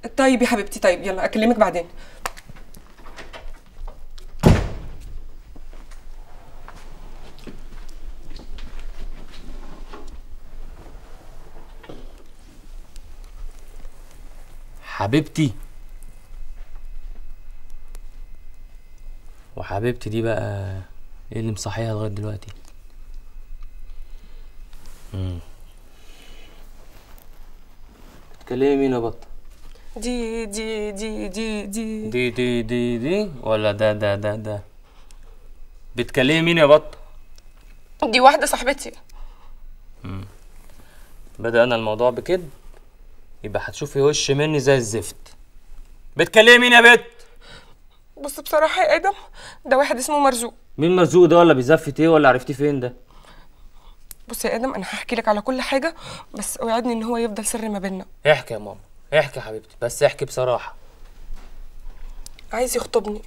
طيب يا حبيبتي، طيب يلا اكلمك بعدين. حبيبتي. وحبيبتي دي بقى ايه اللي مصحيها لغايه دلوقتي؟ بتكلمي مين يا بطه؟ دي دي ولا ده بتكلمي مين يا بطه؟ دي واحده صاحبتي. بدأنا الموضوع بكده، يبقى هتشوفي وش مني زي الزفت. بتكلمي مين يا بت؟ بص بصراحه يا ادم، ده واحد اسمه مرزوق. مين مرزوق ده؟ ولا بيزفت ايه؟ ولا عرفتيه فين ده؟ بص يا ادم، انا هحكي لك على كل حاجه، بس اوعدني ان هو يفضل سر ما بيننا. احكي يا ماما، احكي يا حبيبتي، بس احكي بصراحه. عايز يخطبني.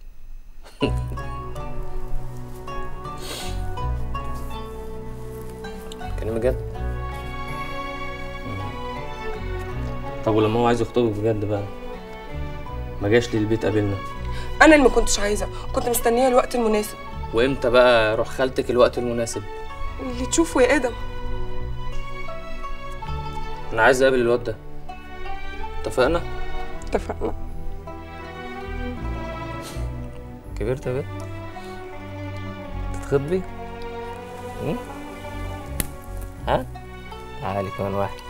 كلامي جد؟ طب ولما هو عايز يخطبك بجد بقى، ما جاش لي البيت قابلنا؟ انا اللي ما كنتش عايزه، كنت مستنيه الوقت المناسب. وامتى بقى روح خالتك الوقت المناسب؟ اللي تشوفه يا ادم. انا عايز اقابل الواد ده. اتفقنا؟ اتفقنا. كبرت يا بت؟ تتخطبي؟ ها؟ تعالي كمان واحد.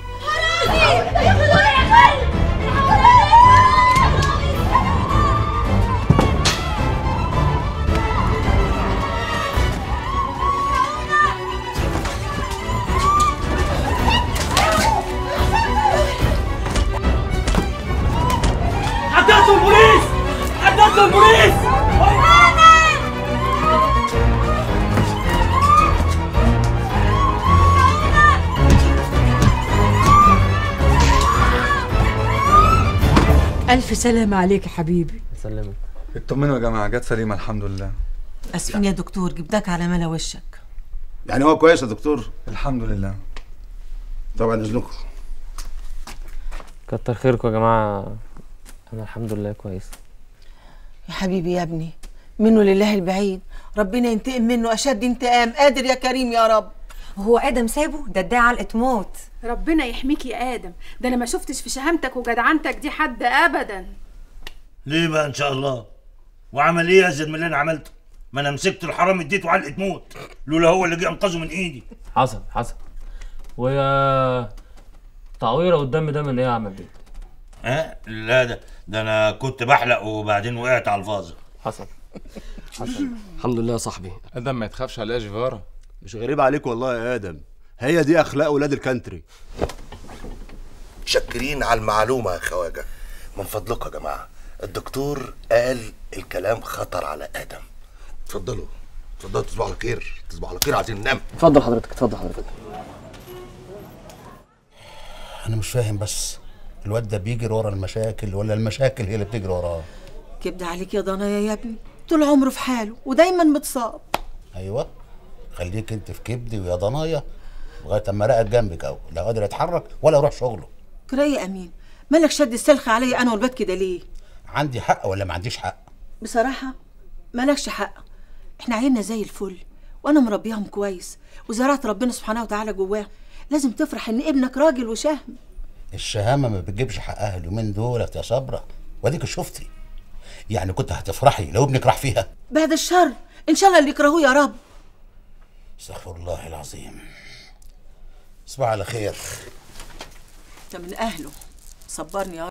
حددتوا البوليس! حددتوا البوليس! ألف سلامة عليك يا حبيبي. سلمك. اطمنوا يا جماعة، جت سليمة الحمد لله. أسفين يا دكتور، جبتك على ملا وشك. يعني هو كويس يا دكتور؟ الحمد لله. طبعا اذنكم. كتر خيركم يا جماعه، انا الحمد لله كويس. يا حبيبي يا ابني، منه لله البعيد، ربنا ينتقم منه أشد انتقام، قادر يا كريم يا رب. وهو آدم سابه؟ ده ادعي علقة موت. ربنا يحميك يا آدم، ده أنا ما شفتش في شهامتك وجدعنتك دي حد أبدا. ليه بقى إن شاء الله؟ وعمل إيه أزيد من اللي أنا عملته؟ ما أنا مسكت الحرام اديته علقة موت، لولا هو اللي جه أنقذه من إيدي. حصل. ويا تعويره والدم ده من إيه يا عم البيت؟ لا ده أنا كنت بحلق وبعدين وقعت على الفازة. حصل. الحمد لله يا صاحبي. ادم ما تخافش على جيفارا. مش غريب عليك والله يا ادم، هي دي اخلاق ولاد الكانتري. شاكرين على المعلومه يا خواجه. من فضلكم يا جماعه، الدكتور قال الكلام خطر على ادم. اتفضلوا تصبحوا على خير، تصبحوا على خير، عايزين ننام. اتفضل حضرتك، اتفضل حضرتك. انا مش فاهم بس، الواد ده بيجري ورا المشاكل ولا المشاكل هي اللي بتجري وراه؟ كبد عليك يا ضنايا يا ابني، طول عمره في حاله ودايما متصاب. ايوه، خليك انت في كبدي ويا ضنايا لغايه اما راقد جنبك، او لا قادر يتحرك ولا يروح شغله. كرايه يا امين، مالك شد السلخ عليا انا والبات كده ليه؟ عندي حق ولا ما عنديش حق؟ بصراحه مالكش حق، احنا عيلنا زي الفل وانا مربيهم كويس وزرعت ربنا سبحانه وتعالى جواهم، لازم تفرح ان ابنك راجل وشهم. الشهامه ما بتجيبش حقها اليومين دولت يا صبره، واديك شفتي. يعني كنت هتفرحي لو ابنك راح فيها؟ بعد الشر ان شاء الله اللي يكرهوه يا رب. استغفر الله العظيم. تصبح على خير. انت من اهله، صبرني يا رب.